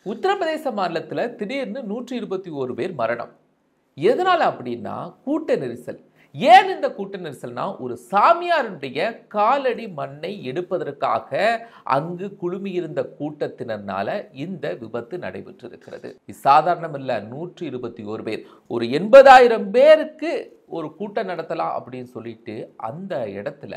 உத்தரப்பிரதேச மாநிலத்தில் திடீர்னு 121 பேர் மரணம். எதனால அப்படின்னா கூட்ட நெரிசல். ஏன் இந்த கூட்ட நெரிசல்னா, ஒரு சாமியாருடைய காலடி மண்ணை எடுப்பதற்காக அங்கு குழுமியிருந்த கூட்டத்தினரால இந்த விபத்து நடைபெற்றிருக்கிறது. இது சாதாரணம் இல்ல. 121 பேர், ஒரு 80,000 பேருக்கு ஒரு கூட்டம் நடத்தலாம் அப்படின்னு சொல்லிட்டு அந்த இடத்துல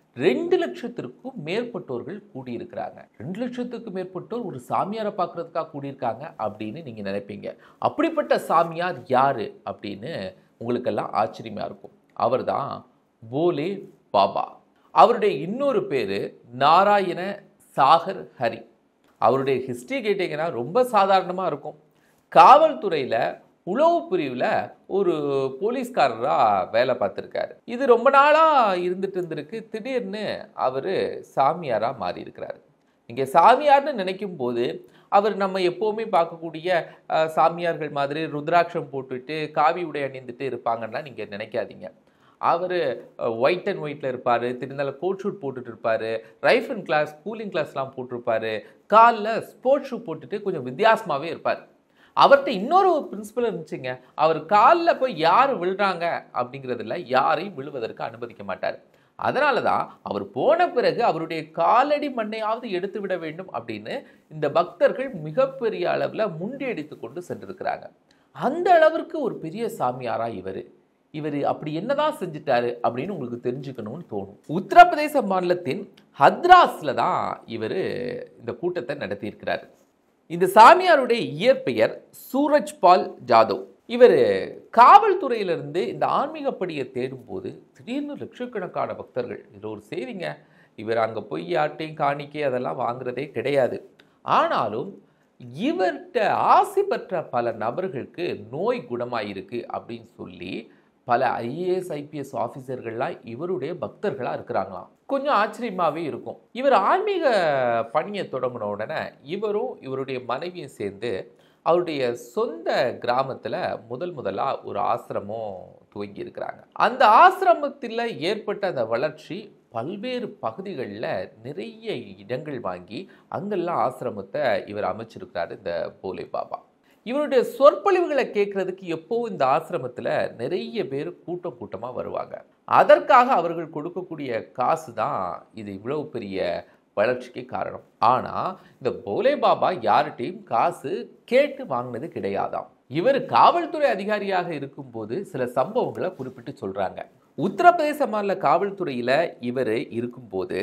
2 லட்சத்திற்கும் மேற்பட்டோர்கள் கூடியிருக்கிறாங்க. 2 லட்சத்துக்கு மேற்பட்டோர் ஒரு சாமியாரை பார்க்கறதுக்காக கூடியிருக்காங்க அப்படின்னு நீங்க நினைப்பீங்க. அப்படிப்பட்ட சாமியார் யாரு அப்படின்னு உங்களுக்கெல்லாம் ஆச்சரியமா இருக்கும். அவர்தான் போலே பாபா. அவருடைய இன்னொரு பேரு நாராயண சாகர் ஹரி. அவருடைய ஹிஸ்டரி கேட்டீங்கன்னா ரொம்ப சாதாரணமா இருக்கும். காவல்துறையில உளவு பிரிவில் ஒரு போலீஸ்காரராக வேலை பார்த்துருக்காரு. இது ரொம்ப நாளாக இருந்துட்டு இருந்திருக்கு. திடீர்னு அவர் சாமியாராக மாறி இருக்கிறாரு. இங்கே சாமியார்னு நினைக்கும் போது அவர் நம்ம எப்போவுமே பார்க்கக்கூடிய சாமியார்கள் மாதிரி ருத்ராட்சம் போட்டுட்டு காவி உடை அணிந்துட்டு இருப்பாங்கன்னா நீங்கள் நினைக்காதீங்க. அவர் ஒயிட் அண்ட் ஒயிட்டில் இருப்பார். திருநாள் கோட் ஷூட் போட்டுட்டு இருப்பார். ரைஃபிள் கிளாஸ் கூலிங் கிளாஸ்லாம் போட்டிருப்பார். காலில் ஸ்போர்ட்ஸ் ஷூ போட்டுட்டு கொஞ்சம் வித்தியாசமாகவே இருப்பார். அவர்கிட்ட இன்னொரு பிரின்சிபல் இருந்துச்சுங்க. அவர் காலில் போய் யார் விழுறாங்க அப்படிங்கிறதுல யாரையும் விழுவதற்கு அனுமதிக்க மாட்டார். அதனால தான் அவர் போன பிறகு அவருடைய காலடி மண்ணையாவது எடுத்து விட வேண்டும் அப்படின்னு இந்த பக்தர்கள் மிகப்பெரிய அளவில் முண்டியடித்து கொண்டு சென்றிருக்கிறாங்க. அந்த அளவிற்கு ஒரு பெரிய சாமியாரா இவர் அப்படி என்னதான் செஞ்சிட்டாரு அப்படின்னு உங்களுக்கு தெரிஞ்சுக்கணும்னு தோணும். உத்தரப்பிரதேச மாநிலத்தின் ஹத்ராஸ்ல தான் இவர் இந்த கூட்டத்தை நடத்தியிருக்கிறார். இந்த சாமியாருடைய இயற்பெயர் சூரஜ்பால் ஜாதவ். இவர் காவல்துறையிலிருந்து இந்த ஆன்மீக படியை தேடும்போது திடீர்னு லட்சக்கணக்கான பக்தர்கள், இது ஒரு செய்திங்க, இவர் அங்கே போய் யார்ட்டையும் காணிக்கை அதெல்லாம் வாங்குறதே கிடையாது. ஆனாலும் இவர்கிட்ட ஆசை பெற்ற பல நபர்களுக்கு நோய் குணமாயிருக்கு அப்படின்னு சொல்லி பல IAS IPS ஆஃபீஸர்கள்லாம் இவருடைய பக்தர்களாக இருக்கிறாங்களாம். கொஞ்சம் ஆச்சரியமாகவே இருக்கும். இவர் ஆன்மீக பணியை தொடங்கின உடனே இவரும் இவருடைய மனைவியும் சேர்ந்து அவருடைய சொந்த கிராமத்தில் முதலாக ஒரு ஆசிரமம் துவங்கி இருக்கிறாங்க. அந்த ஆசிரமத்தில் ஏற்பட்ட அந்த வளர்ச்சி பல்வேறு பகுதிகளில் நிறைய இடங்கள் வாங்கி அங்கெல்லாம் ஆசிரமத்தை இவர் அமைச்சிருக்கிறாரு இந்த போலே பாபா. இவருடைய சொற்பொழிவுகளை கேட்கறதுக்கு எப்போவும் இந்த ஆசிரமத்தில் நிறைய பேர் கூட்டமாக வருவாங்க. அதற்காக அவர்கள் கொடுக்கக்கூடிய காசு தான் இது இவ்வளவு பெரிய வளர்ச்சிக்கு காரணம். ஆனால் இந்த போலே பாபா யார்கிட்டையும் காசு கேட்டு வாங்கினது கிடையாதாம். இவர் காவல்துறை அதிகாரியாக இருக்கும்போது சில சம்பவங்களை குறிப்பிட்டு சொல்கிறாங்க. உத்தரப்பிரதேச மாநில காவல்துறையில் இவர் இருக்கும்போது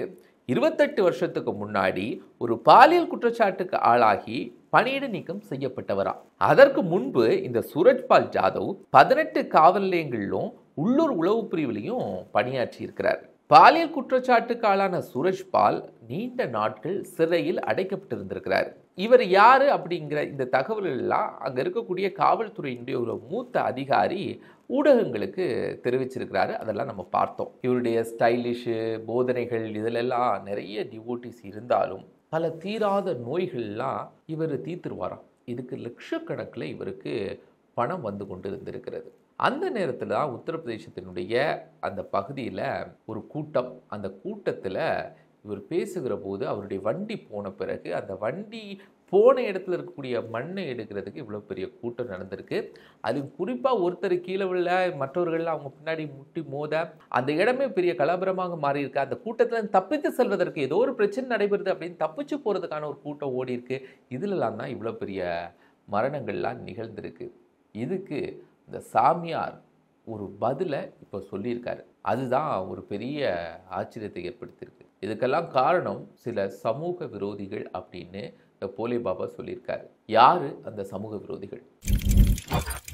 28 வருஷத்துக்கு முன்னாடி ஒரு பாலியல் குற்றச்சாட்டுக்கு ஆளாகி பணியிட நீக்கம் செய்யப்பட்டவரா. அதற்கு முன்பு இந்த சூரஜ்பால் ஜாதவ் 18 காவல் நிலையங்களிலும் உள்ளூர் உளவு பிரிவிலையும் பணியாற்றி இருக்கிறார். பாலியல் குற்றச்சாட்டுக்கு ஆளான சூரஜ்பால் நீண்ட நாட்கள் சிறையில் அடைக்கப்பட்டிருந்திருக்கிறார். இவர் யாரு அப்படிங்கிற இந்த தகவல் எல்லாம் அங்க இருக்கக்கூடிய காவல்துறையினுடைய ஒரு மூத்த அதிகாரி ஊடகங்களுக்கு தெரிவிச்சிருக்கிறாரு. அதெல்லாம் நம்ம பார்த்தோம். இவருடைய ஸ்டைலிஷு போதனைகள் இதிலெல்லாம் நிறைய டிவோட்டிஸ் இருந்தாலும் பல தீராத நோய்கள்லாம் இவர் தீர்த்துருவாராம். இதுக்கு லட்சக்கணக்கில் இவருக்கு பணம் வந்து கொண்டு இருந்திருக்கிறது. அந்த நேரத்தில் தான் உத்தரப்பிரதேசத்தினுடைய அந்த பகுதியில் ஒரு கூட்டம், அந்த கூட்டத்தில் இவர் பேசுகிற போது அவருடைய வண்டி போன பிறகு அந்த வண்டி போன இடத்துல இருக்கக்கூடிய மண்ணை எடுக்கிறதுக்கு இவ்வளோ பெரிய கூட்டம் நடந்திருக்கு. அதுவும் குறிப்பாக ஒருத்தர் கீழே விழ, மற்றவர்கள்லாம் அவங்க பின்னாடி முட்டி மோத அந்த இடமே பெரிய கலவரமாக மாறி இருக்கு. அந்த கூட்டத்தில் தப்பித்து செல்வதற்கு ஏதோ ஒரு பிரச்சனை நடைபெறுது அப்படின்னு தப்பிச்சு போகிறதுக்கான ஒரு கூட்டம் ஓடி இருக்கு. இதுலலாம் தான் இவ்வளோ பெரிய மரணங்கள்லாம் நிகழ்ந்திருக்கு. இதுக்கு இந்த சாமியார் ஒரு பதிலை இப்போ சொல்லியிருக்காரு. அதுதான் ஒரு பெரிய ஆச்சரியத்தை ஏற்படுத்தியிருக்கு. இதுக்கெல்லாம் காரணம் சில சமூக விரோதிகள் அப்படின்னு போலே பாபா சொல்லியிருக்காரு. யாரு அந்த சமூக விரோதிகள்?